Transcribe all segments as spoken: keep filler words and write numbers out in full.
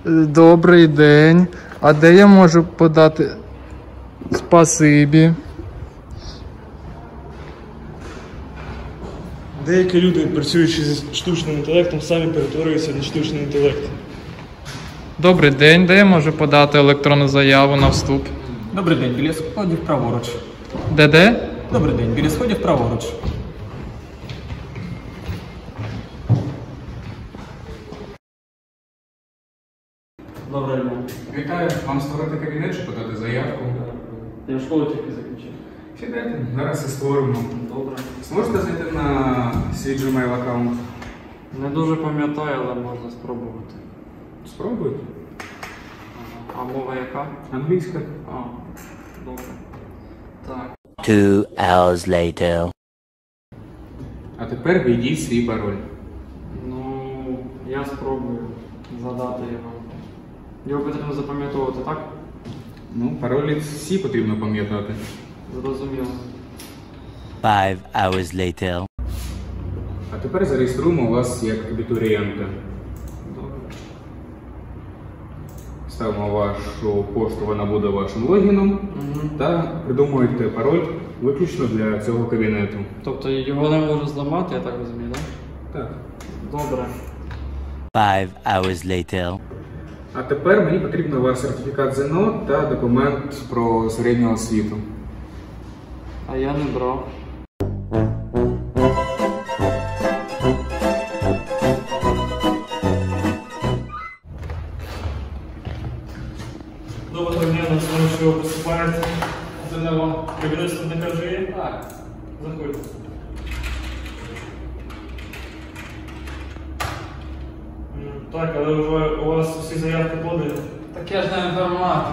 Добрий день. А де я можу подати спасибі? Деякі люди, працюючи з штучним інтелектом, самі перетворюються на штучний інтелект. Добрий день. Де я можу подати електронну заяву на вступ? Добрий день, біля сходів праворуч. Де-де? Добрий день, біля сходів праворуч. Доброго дня. Вітаю, вам створити кабінет чи подати заявку? Я школу тільки закінчив. Сідайте, зараз все створимо. Добре. Зможете зайти на свій Gmail аккаунт? Не дуже пам'ятаю, але можна спробувати. Спробуйте. А мова яка? Англійська. А, добре. Так. Two hours later. А тепер введіть свій пароль. Ну, я спробую задати його. Його потрібно запам'ятовувати, так? Ну, паролі всі потрібно пам'ятати. Зрозуміло. Five hours later. А тепер зареєструємо вас як абітурієнта. Добре. Ставимо вашу пошту, вона буде вашим логіном. Угу. Та придумуєте пароль виключно для цього кабінету. Тобто його не можу зламати, я так розумію, так? Так. Добре. Five hours later. А тепер мені потрібен ваш сертифікат ЗНО та документ про середню освіту. А я не брав. Доброго дня, на тому, що ви поступаєте ЗНО. Кабінет студентка вже є? Так. Заходьте. М, Так, але вже у вас всі заявки подані. Так я ж не інформатор.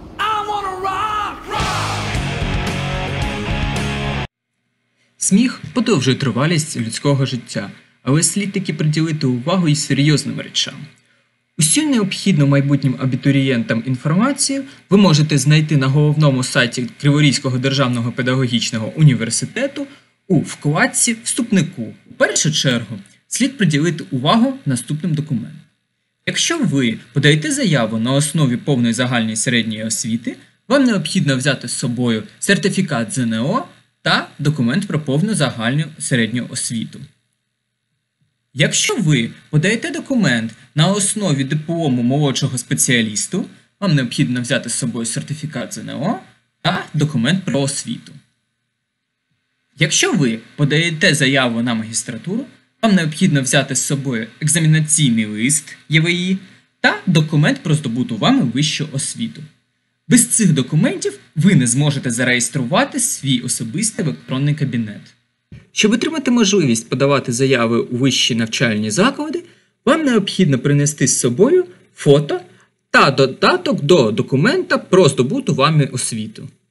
Сміх подовжує тривалість людського життя, але слід таки приділити увагу і серйозним речам. Усю необхідну майбутнім абітурієнтам інформацію ви можете знайти на головному сайті Криворізького державного педагогічного університету у вкладці «Вступнику». У першу чергу слід приділити увагу наступним документам. Якщо ви подаєте заяву на основі повної загальної середньої освіти, вам необхідно взяти з собою сертифікат ЗНО та документ про повну загальну середню освіту. Якщо ви подаєте документ на основі диплому молодшого спеціалісту, вам необхідно взяти з собою сертифікат ЗНО та документ про освіту. Якщо ви подаєте заяву на магістратуру, вам необхідно взяти з собою екзамінаційний лист Є В І та документ про здобуту вами вищу освіту. Без цих документів ви не зможете зареєструвати свій особистий електронний кабінет. Щоб отримати можливість подавати заяви у вищі навчальні заклади, вам необхідно принести з собою фото та додаток до документа про здобуту вами освіту.